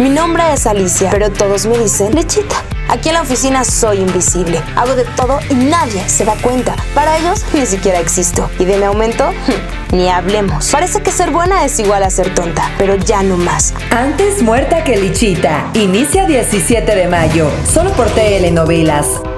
Mi nombre es Alicia, pero todos me dicen Lechita. Aquí en la oficina soy invisible. Hago de todo y nadie se da cuenta. Para ellos ni siquiera existo. Y de mi aumento, ni hablemos. Parece que ser buena es igual a ser tonta, pero ya no más. Antes muerta que Lichita. Inicia 17 de mayo, solo por Telenovelas.